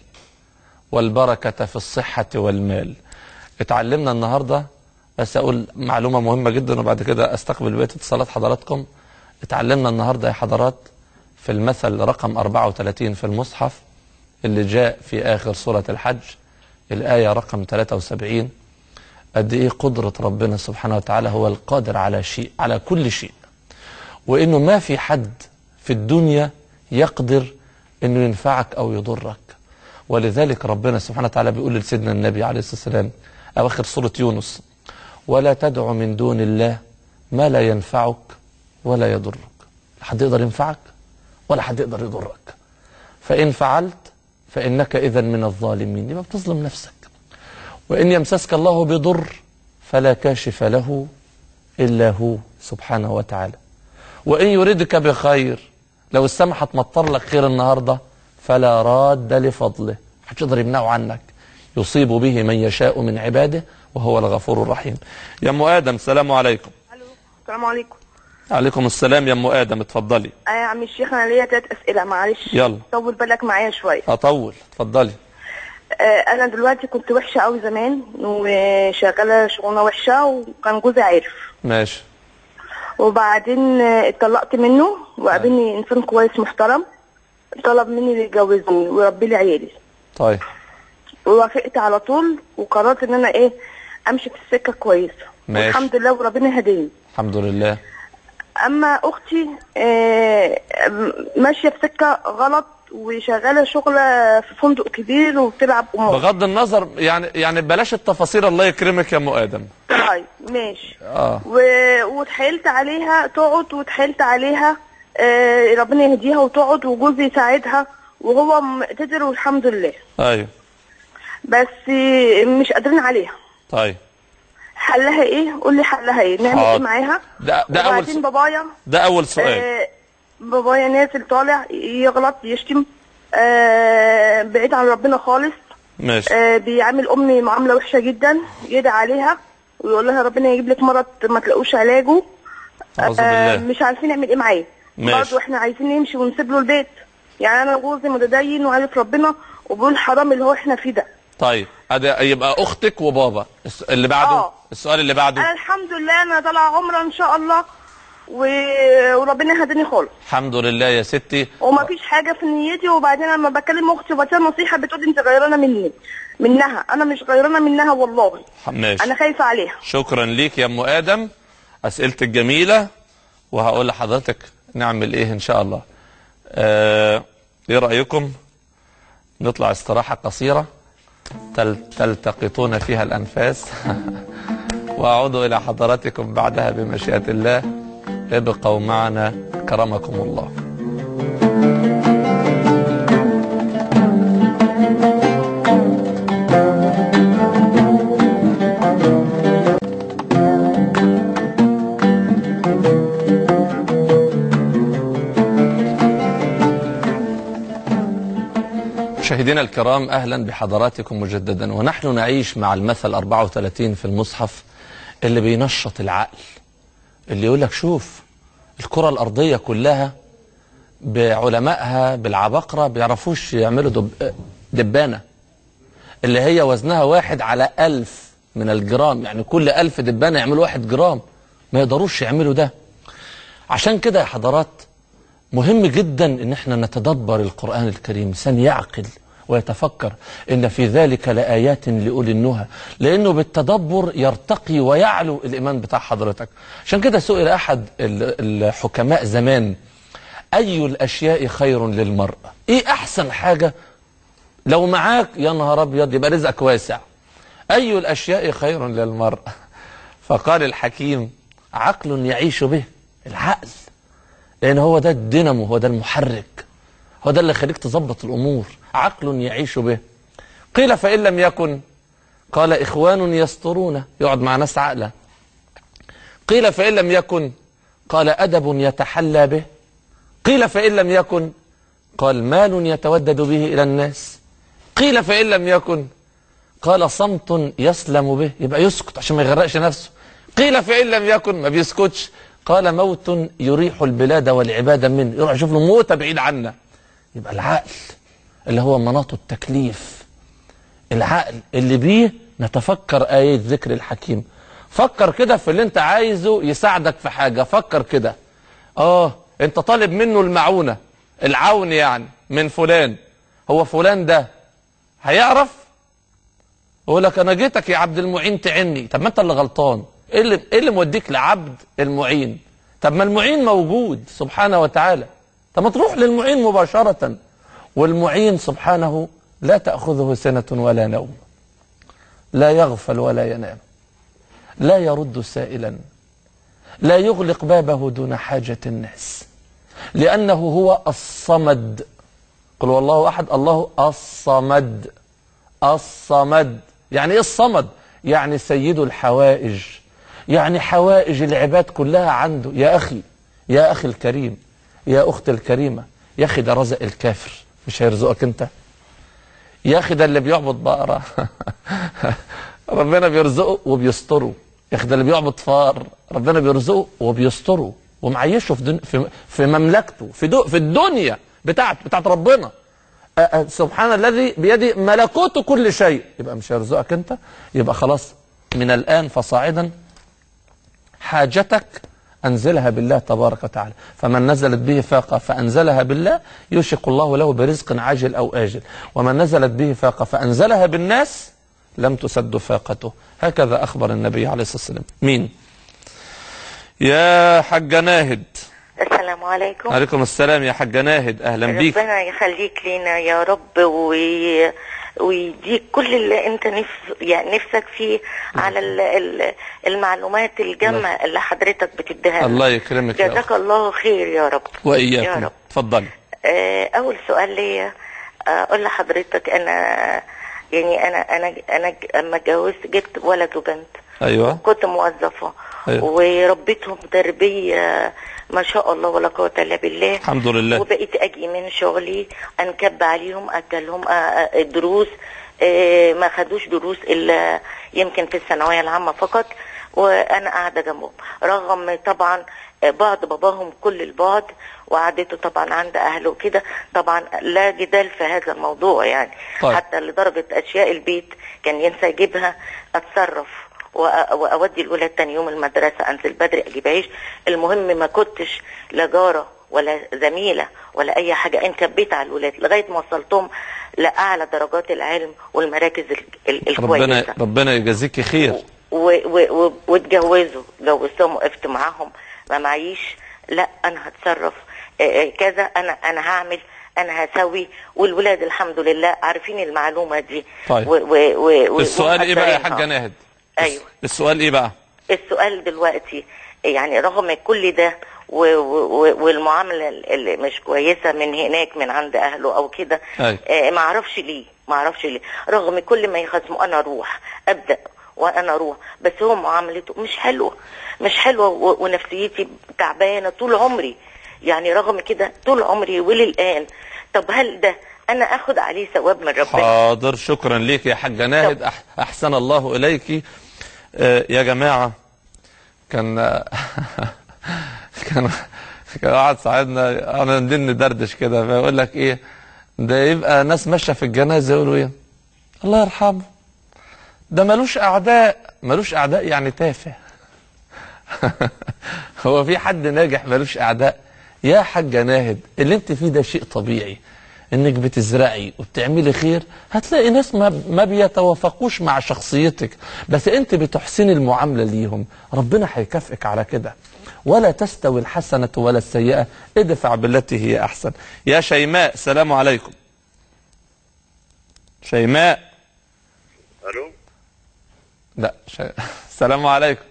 والبركه في الصحه والمال. اتعلمنا النهارده، بس اقول معلومه مهمه جدا وبعد كده استقبل بقيه اتصالات حضراتكم. اتعلمنا النهارده يا حضرات في المثل رقم أربعة وثلاثين في المصحف اللي جاء في اخر سوره الحج، الآية رقم ثلاثة وسبعين، قد إيه قدرة ربنا سبحانه وتعالى، هو القادر على شيء، على كل شيء، وإنه ما في حد في الدنيا يقدر إنه ينفعك أو يضرك. ولذلك ربنا سبحانه وتعالى بيقول لسيدنا النبي عليه الصلاة والسلام أواخر سورة يونس: ولا تدع من دون الله ما لا ينفعك ولا يضرك. لا حد يقدر ينفعك ولا حد يقدر يضرك، فإن فعلت فإنك إذا من الظالمين. يبقى بتظلم نفسك. وإن يمسسك الله بضر فلا كاشف له إلا هو سبحانه وتعالى، وإن يردك بخير، لو السماء هتمطر لك خير النهارده فلا راد لفضله، محدش يقدر يمنعه عنك، يصيب به من يشاء من عباده وهو الغفور الرحيم. يا ام ادم السلام عليكم. الو السلام عليكم. عليكم السلام يا ام ادم، اتفضلي. اه يا عم الشيخ انا ليا ثلاث اسئله معلش. يلا طول بالك معايا شويه. اطول، اتفضلي. آه انا دلوقتي كنت وحشه قوي زمان وشغاله شغلانه وحشه وكان جوزي عارف. ماشي. وبعدين اتطلقت منه وقابلني انسان كويس محترم، طلب مني اللي يتجوزني ويربي لي عيالي. طيب. ووافقت على طول وقررت ان انا ايه امشي في السكه كويسه. ماشي. والحمد لله وربنا هداني. الحمد لله. اما اختي آه ماشيه في سكه غلط وشغاله شغله في فندق كبير وبتلعب قمار. بغض النظر يعني يعني بلاش التفاصيل، الله يكرمك يا ام ادم. طيب ماشي. اه و... واتحايلت عليها تقعد واتحايلت عليها آه ربنا يهديها وتقعد وجوزي يساعدها وهو مقتدر والحمد لله. ايوه. بس مش قادرين عليها. طيب. حلها ايه؟ قول لي حلها ايه؟ نعمل ايه معاها؟ ده ده اول وبعدين بابايا ده اول سؤال. آه بابايا نازل طالع يغلط يشتم آه بعيد عن ربنا خالص. ماشي. آه بيعامل امي معامله وحشه جدا، يدعي عليها ويقول لها ربنا يجيب لك مرض ما تلاقوش علاجه. اعوذ بالله. آه مش عارفين نعمل ايه معاه. برضه احنا عايزين نمشي ونسيب له البيت. يعني انا جوزي متدين وعارف ربنا وبيقول حرام اللي هو احنا فيه ده. طيب ادي يبقى اختك وبابا اللي بعده. اه السؤال اللي بعده. انا الحمد لله انا طالعه عمره ان شاء الله و... وربنا هداني خالص الحمد لله يا ستي. وما فيش حاجه في نيتي. وبعدين لما بكلم اختي وبديها نصيحه بتقول انت غيرانه مني منها. انا مش غيرانه منها والله. ماشي. انا خايفه عليها. شكرا ليك يا ام ادم، اسئلتك جميله، وهقول لحضرتك نعمل ايه ان شاء الله. آه... ايه رايكم نطلع استراحه قصيره تل... تلتقطون فيها الانفاس واعود الى حضراتكم بعدها بمشيئه الله. ابقوا معنا كرمكم الله. مشاهدينا الكرام، أهلا بحضراتكم مجددا، ونحن نعيش مع المثل أربعة وثلاثين في المصحف اللي بينشط العقل، اللي يقول لك شوف الكرة الأرضية كلها بعلمائها بالعباقرة بيعرفوش يعملوا دب... دبانة اللي هي وزنها واحد على ألف من الجرام، يعني كل ألف دبانة يعملوا واحد جرام، ما يقدروش يعملوا ده. عشان كده يا حضرات مهم جدا ان احنا نتدبر القرآن الكريم، إنسان يعقل ويتفكر ان في ذلك لآيات لأولي النهى، لانه بالتدبر يرتقي ويعلو الايمان بتاع حضرتك. عشان كده سئل احد الحكماء زمان اي الاشياء خير للمرء؟ ايه احسن حاجة لو معاك يا نهار ابيض يبقى رزقك واسع؟ اي الاشياء خير للمرء؟ فقال الحكيم عقل يعيش به، العقل، لأن هو ده الدينامو، هو ده المحرك، هو ده اللي يخليك تظبط الأمور. عقل يعيش به. قيل فإن لم يكن؟ قال إخوان يسترون، يقعد مع ناس عاقلة. قيل فإن لم يكن؟ قال أدب يتحلى به. قيل فإن لم يكن؟ قال مال يتودد به إلى الناس. قيل فإن لم يكن؟ قال صمت يسلم به، يبقى يسكت عشان ما يغرقش نفسه. قيل فإن لم يكن؟ ما بيسكتش. قال موت يريح البلاد والعباد منه، يروح يشوف له موتة بعيد عنا. يبقى العقل اللي هو مناط التكليف، العقل اللي بيه نتفكر آية ذكر الحكيم. فكر كده في اللي انت عايزه يساعدك في حاجة، فكر كده اه انت طالب منه المعونة، العون يعني من فلان، هو فلان ده هيعرف؟ يقول لك انا جيتك يا عبد المعين تعني. طب ما انت اللي غلطان، ايه اللي ايه اللي موديك لعبد المعين؟ طب ما المعين موجود سبحانه وتعالى، طب ما تروح للمعين مباشرة. والمعين سبحانه لا تأخذه سنة ولا نوم، لا يغفل ولا ينام، لا يرد سائلا، لا يغلق بابه دون حاجة الناس، لأنه هو الصمد. قل والله أحد، الله الصمد. الصمد يعني إيه الصمد؟ يعني سيد الحوائج، يعني حوائج العباد كلها عنده. يا أخي، يا أخي الكريم، يا أختي الكريمة، يا أخي ده رزق الكافر مش هيرزقك أنت؟ يا أخي ده اللي بيعبد بقرة ربنا بيرزقه وبيستره. يا أخي ده اللي بيعبد فار ربنا بيرزقه وبيستره ومعيشه في, دن... في... في مملكته، في, دو... في الدنيا بتاعت بتاعت ربنا. أ... أ... سبحان الذي بيده ملكوت كل شيء. يبقى مش هيرزقك أنت؟ يبقى خلاص من الآن فصاعدا حاجتك أنزلها بالله تبارك وتعالى. فمن نزلت به فاقة فأنزلها بالله يوشك الله له برزق عاجل أو آجل، ومن نزلت به فاقة فأنزلها بالناس لم تسد فاقته. هكذا أخبر النبي عليه الصلاة والسلام. مين؟ يا حاج ناهد. السلام عليكم. عليكم السلام يا حاج ناهد، أهلا بيك. ربنا يخليك لينا يا رب وي... ويديك كل اللي انت نفس يعني نفسك فيه على ال... ال... المعلومات الجامة اللي حضرتك بتديها. الله يكرمك يا أخي. جزاك الله خير يا رب. وإياكم. اتفضلي. آه أول سؤال ليا أقول لحضرتك أنا يعني أنا أنا أنا لما اتجوزت جبت ولد وبنت. أيوه. كنت موظفة. أيوه. وربيتهم تربية ما شاء الله ولا قوة الا بالله. الحمد لله. وبقيت اجي من شغلي انكب عليهم اكلهم دروس، ما خدوش دروس الا يمكن في الثانويه العامه فقط، وانا قاعده جنبهم رغم طبعا بعد باباهم كل البعد وقعدته طبعا عند اهله كده. طبعا لا جدال في هذا الموضوع يعني. طيب. حتى لدرجه اشياء البيت كان ينسى يجيبها اتصرف واودي الولاد تاني يوم المدرسه، انزل بدري اجيب عيش. المهم ما كنتش لا جاره ولا زميله ولا اي حاجه، انكبيت على الولاد لغايه ما وصلتهم لاعلى درجات العلم والمراكز الكويسه. ربنا ربنا يجازيكي خير. واتجوزوا جوزتهم وقفت معاهم، ما معيش لا انا هتصرف كذا، انا انا هعمل، انا هسوي، والولاد الحمد لله عارفين المعلومه دي. طيب و و و السؤال ايه بقى يا حاجه ناهد؟ ايوه السؤال ايه بقى؟ السؤال دلوقتي يعني رغم كل ده و و والمعامله اللي مش كويسه من هناك من عند اهله او كده، آه ما اعرفش ليه ما اعرفش ليه رغم كل ما يخصموا انا اروح ابدا وانا اروح، بس هو معاملته مش حلوه مش حلوه ونفسيتي تعبانه طول عمري، يعني رغم كده طول عمري وللان. طب هل ده انا اخد عليه ثواب من ربنا؟ حاضر، شكرا ليك يا حاجه ناهد، أح احسن الله اليك. آه يا جماعه كان كان كان واحد صاحبنا انا ندين ندردش كده فيقول لك ايه ده، يبقى ناس ماشيه في الجنازه يقولوا ايه الله يرحمه ده ملوش اعداء. ملوش اعداء يعني تافه. هو في حد ناجح ملوش اعداء؟ يا حاجه ناهد اللي انت فيه ده شيء طبيعي، انك بتزرعي وبتعملي خير هتلاقي ناس ما, ما بيتوافقوش مع شخصيتك، بس انت بتحسني المعامله ليهم ربنا هيكافئك على كده. ولا تستوي الحسنه ولا السيئه، ادفع بالتي هي احسن. يا شيماء السلام عليكم. شيماء الو. لا شي... السلام عليكم.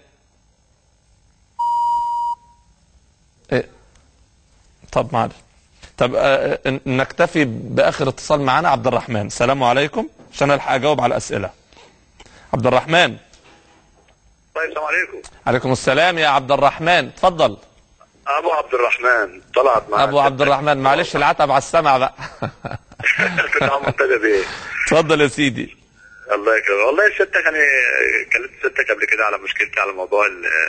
إيه؟ طب معلش. طب آه نكتفي باخر اتصال معانا. عبد الرحمن السلام عليكم عشان الحق اجاوب على الاسئله. عبد الرحمن. طيب السلام عليكم. عليكم السلام يا عبد الرحمن، اتفضل. ابو عبد الرحمن طلعت معاك. ابو عبد الرحمن معلش العتب على السمع بقى. كنت عم منتدى بيه. اتفضل يا سيدي. الله يكرمك. والله ستك انا كلمت ستك قبل كده على مشكلتي على موضوع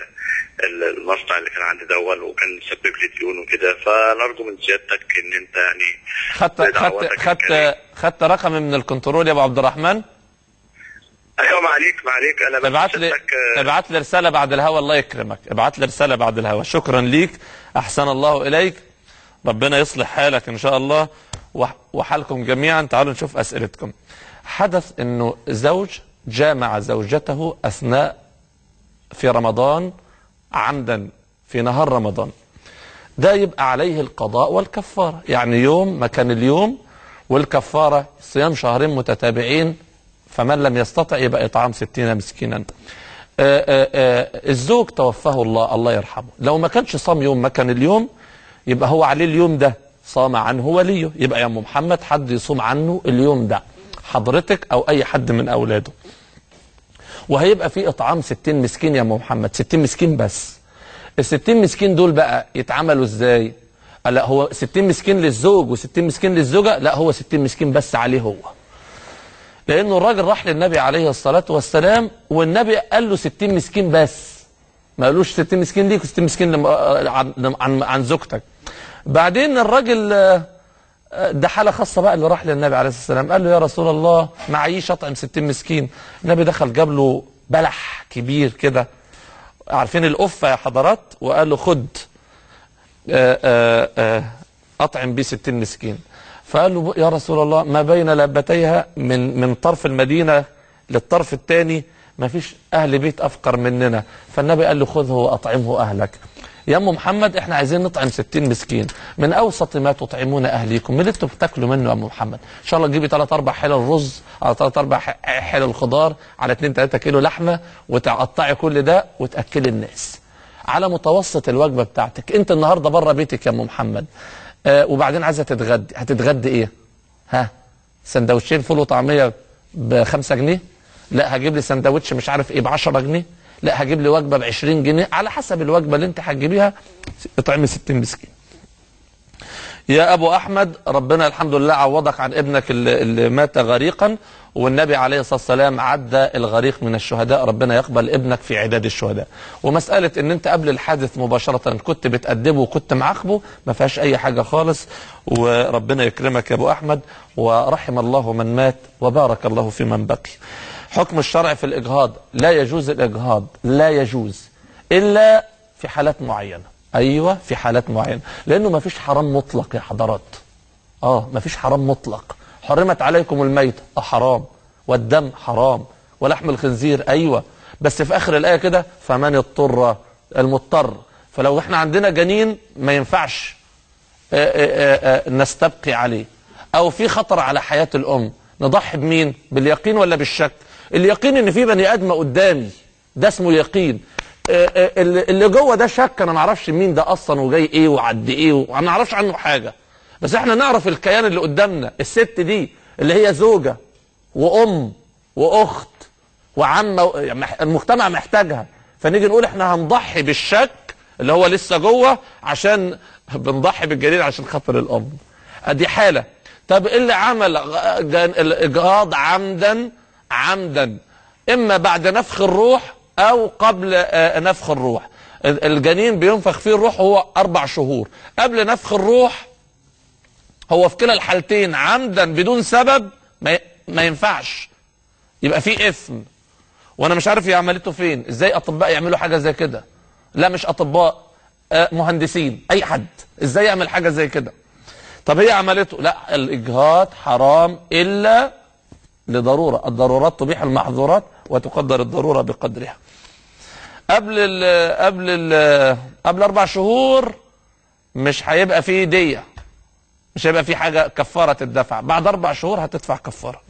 المصنع اللي كان عندي دول وكان سبب لي ديون وكده، فنرجو من سيادتك ان انت يعني خدت خدت خدت خدت رقم من الكنترول يا ابو عبد الرحمن؟ ايوه ما عليك ما عليك. انا ابعت لي ابعت لي رساله بعد الهوا الله يكرمك، ابعت لي رساله بعد الهوا. شكرا ليك، احسن الله اليك، ربنا يصلح حالك ان شاء الله وحالكم جميعا. تعالوا نشوف اسئلتكم. حدث انه زوج جامع زوجته اثناء في رمضان عمدا في نهار رمضان، ده يبقى عليه القضاء والكفاره، يعني يوم مكان اليوم، والكفاره صيام شهرين متتابعين، فمن لم يستطع يبقى اطعام ستين مسكينا. آآ آآ الزوج توفاه الله الله يرحمه، لو ما كانش صام يوم مكان اليوم يبقى هو عليه اليوم ده، صام عنه وليه، يبقى يا ام محمد حد يصوم عنه اليوم ده، حضرتك او اي حد من اولاده، وهيبقى في اطعام ستين مسكين يا ام محمد، ستين مسكين بس. الستين مسكين دول بقى يتعملوا ازاي؟ لا هو ستين مسكين للزوج وستين مسكين للزوجه، لا هو ستين مسكين بس عليه هو، لانه الراجل راح للنبي عليه الصلاه والسلام والنبي قال له ستين مسكين بس، ما قالوش ستين مسكين ليك وستين مسكين عن عن, عن زوجتك. بعدين الراجل ده حاله خاصه بقى اللي راح للنبي عليه الصلاه والسلام قال له يا رسول الله معيش اطعم ستين مسكين. النبي دخل جاب له بلح كبير كده، عارفين القفه يا حضرات، وقال له خد اطعم بيه ستين مسكين. فقال له يا رسول الله ما بين لابتيها من من طرف المدينه للطرف الثاني ما فيش اهل بيت افقر مننا. فالنبي قال له خذه واطعمه اهلك. يا ام محمد احنا عايزين نطعم ستين مسكين، من اوسط ما تطعمون اهليكم، من اللي انتوا بتاكلوا منه يا ام محمد. ان شاء الله تجيبي ثلاث اربع حلل رز على ثلاث اربع حلل خضار على اتنين تلاتة كيلو لحمه، وتقطعي كل ده وتاكلي الناس على متوسط الوجبه بتاعتك. انت النهارده بره بيتك يا ام محمد، آه وبعدين عايزه تتغدي، هتتغدي ايه؟ ها؟ سندوتشين فول وطعميه بخمسة جنيه؟ لا هجيب لي سندوتش مش عارف ايه ب عشرة جنيه؟ لا هجيب لي وجبه ب عشرين جنيه، على حسب الوجبه اللي انت هتجيبيها اطعمي ستين مسكين. يا ابو احمد ربنا الحمد لله عوضك عن ابنك اللي, اللي مات غريقا، والنبي عليه الصلاه والسلام عدى الغريق من الشهداء، ربنا يقبل ابنك في عداد الشهداء. ومساله ان انت قبل الحادث مباشره كنت بتأدبه وكنت معاقبه ما فيهاش اي حاجه خالص، وربنا يكرمك يا ابو احمد، ورحم الله من مات وبارك الله في من بقي. حكم الشرع في الإجهاض: لا يجوز الإجهاض، لا يجوز إلا في حالات معينة. أيوة في حالات معينة، لأنه ما فيش حرام مطلق يا حضرات. آه ما فيش حرام مطلق. حرمت عليكم الميتة، آه حرام، والدم حرام، ولحم الخنزير أيوة، بس في آخر الآية كده: فمن اضطر، المضطر. فلو احنا عندنا جنين ما ينفعش آآ آآ نستبقي عليه، أو في خطر على حياة الأم، نضحي بمين؟ باليقين ولا بالشك؟ اليقين ان في بني ادم قدامي، ده اسمه يقين. اللي جوه ده شك، انا ما اعرفش مين ده اصلا وجاي ايه وعد ايه وما نعرفش عنه حاجه، بس احنا نعرف الكيان اللي قدامنا. الست دي اللي هي زوجه وام واخت وعمه، المجتمع محتاجها، فنيجي نقول احنا هنضحي بالشك اللي هو لسه جوه عشان بنضحي بالجنين عشان خاطر الام. ادي حاله. طب اللي عمل الاجهاض عمدا عمدا، اما بعد نفخ الروح او قبل نفخ الروح. الجنين بينفخ فيه الروح هو اربع شهور، قبل نفخ الروح هو في كلا الحالتين عمدا بدون سبب ما ينفعش، يبقى فيه اثم. وانا مش عارف هي عملته فين، ازاي اطباء يعملوا حاجه زي كده؟ لا مش اطباء، مهندسين، اي حد ازاي يعمل حاجه زي كده؟ طب هي عملته؟ لا، الاجهاض حرام الا لضروره، الضرورات تبيح المحظورات وتقدر الضروره بقدرها. قبل ال قبل ال قبل اربع شهور مش هيبقى فيه ديه، مش هيبقى فيه حاجه كفاره تدفع، بعد اربع شهور هتدفع كفاره.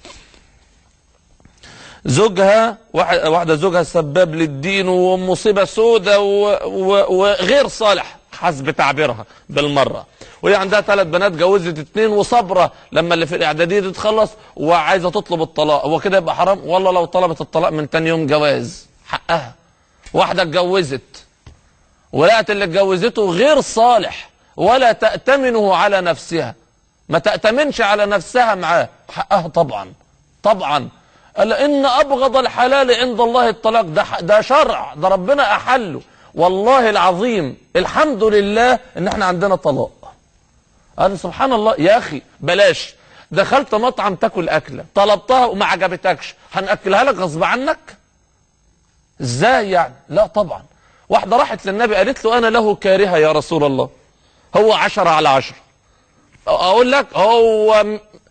زوجها واحده زوجها سباب للدين ومصيبه سودة وغير صالح حسب تعبيرها بالمره، وهي عندها ثلاث بنات، جوزت اثنين وصبره لما اللي في الاعداديه دي تخلص وعايزه تطلب الطلاق، هو كده يبقى حرام؟ والله لو طلبت الطلاق من تاني يوم جواز حقها. واحده اتجوزت ولقت اللي اتجوزته غير صالح ولا تأتمنه على نفسها، ما تأتمنش على نفسها معاه، حقها طبعا طبعا. قال ان ابغض الحلال عند الله الطلاق، ده ده شرع، ده ربنا احله. والله العظيم الحمد لله ان احنا عندنا طلاق. قال سبحان الله يا اخي، بلاش دخلت مطعم تاكل اكله طلبتها وما عجبتكش، هنأكلها لك غصب عنك؟ ازاي يعني؟ لا طبعا. واحده راحت للنبي قالت له انا له كارهه يا رسول الله، هو عشرة على عشرة، اقول لك هو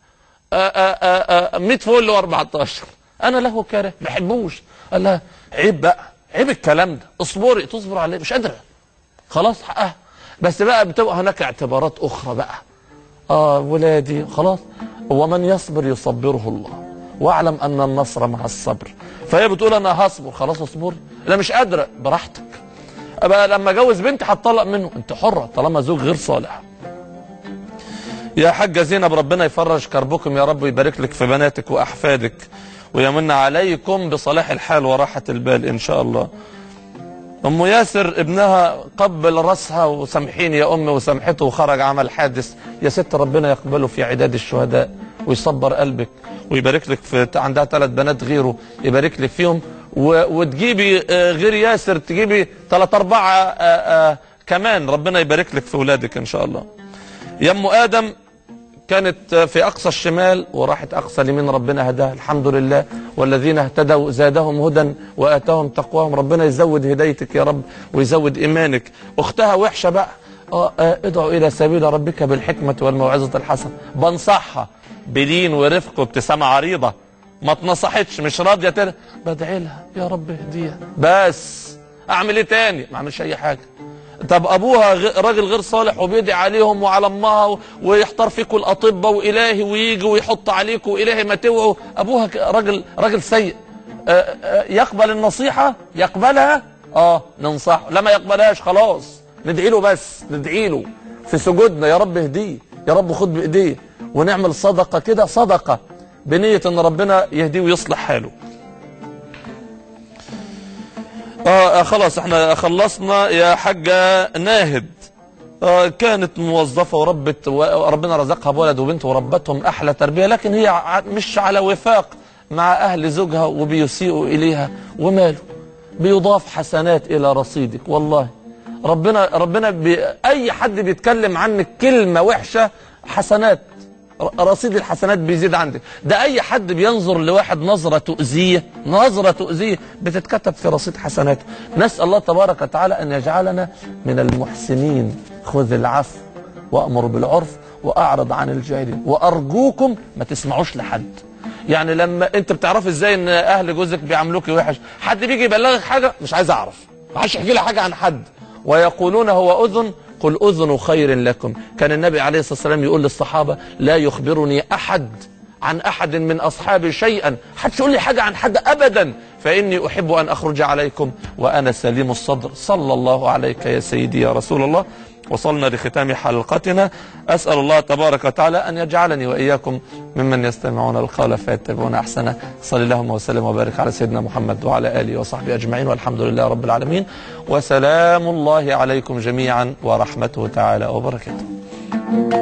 مية فل واربعتاشر، انا له كاره ما بحبوش. قال لها عيب بقى، عيب الكلام ده، اصبري. تصبر عليه؟ مش قادره، خلاص حقها. بس بقى بتبقى هناك اعتبارات اخرى بقى. اه ولادي خلاص، ومن يصبر يصبره الله واعلم ان النصر مع الصبر. فهي بتقول انا هصبر، خلاص اصبر. لا مش قادره، براحتك. ابقى لما اجوز بنتي هتطلق منه، انت حره طالما زوج غير صالح. يا حاجة زينب ربنا يفرج كربكم يا رب ويبارك لك في بناتك وأحفادك ويمن عليكم بصلاح الحال وراحة البال إن شاء الله. أم ياسر ابنها قبل رأسها وسامحيني يا أمي وسامحته وخرج عمل حادث. يا ست ربنا يقبله في عداد الشهداء ويصبر قلبك ويبارك لك في عندها ثلاث بنات غيره يبارك لك فيهم، وتجيبي غير ياسر تجيبي ثلاث أربعة كمان، ربنا يبارك لك في أولادك إن شاء الله. يا أم آدم كانت في أقصى الشمال وراحت أقصى اليمين، ربنا هداها الحمد لله. والذين اهتدوا زادهم هدى وآتاهم تقواهم، ربنا يزود هدايتك يا رب ويزود إيمانك. أختها وحشة بقى، آه آه ادعوا إلى سبيل ربك بالحكمة والموعظة الحسنة، بنصحها بدين ورفق وابتسامة عريضة، ما اتنصحتش مش راضية تاني، بدعي لها يا رب اهديها، بس أعمل إيه تاني؟ ما أعملش أي حاجة. طب ابوها راجل غير صالح وبيدعي عليهم وعلى امها ويحتار فيكم الاطباء والهي ويجي ويحط عليكم والهي ما توعوا، ابوها راجل راجل سيء، يقبل النصيحه؟ يقبلها؟ اه ننصحه. لما يقبلهاش خلاص ندعي له، بس ندعي له في سجودنا يا رب اهديه، يا رب خد بايديه، ونعمل صدقه كده، صدقه بنيه ان ربنا يهديه ويصلح حاله. آه خلاص احنا خلصنا. يا حاجة ناهد آه كانت موظفة وربت وربنا رزقها بولد وبنت وربتهم أحلى تربية، لكن هي مش على وفاق مع أهل زوجها وبيسيئوا إليها، وماله بيضاف حسنات إلى رصيدك. والله ربنا ربنا بي أي حد بيتكلم عنك كلمة وحشة حسنات رصيد الحسنات بيزيد عندك. ده أي حد بينظر لواحد نظرة تؤذية، نظرة تؤذية بتتكتب في رصيد حسناته. نسأل الله تبارك وتعالى أن يجعلنا من المحسنين. خذ العفو وأمر بالعرف وأعرض عن الجاهلين، وأرجوكم ما تسمعوش لحد. يعني لما انت بتعرف ازاي ان اهل جوزك بيعاملوك وحش، حد بيجي يبلغك حاجه مش عايز اعرف، ما حدش يحكي لي حاجه عن حد. ويقولون هو اذن قل اذن خير لكم. كان النبي عليه الصلاه والسلام يقول للصحابه لا يخبرني احد عن احد من اصحابي شيئا، حدش يقول لي حاجه عن حد ابدا، فاني احب ان اخرج عليكم وانا سليم الصدر. صلى الله عليك يا سيدي يا رسول الله. وصلنا لختام حلقتنا. أسأل الله تبارك وتعالى أن يجعلني وإياكم ممن يستمعون القول فيتبعون أحسنه. صلى اللهم وسلم وبارك على سيدنا محمد وعلى آله وصحبه أجمعين، والحمد لله رب العالمين، وسلام الله عليكم جميعا ورحمته تعالى وبركاته.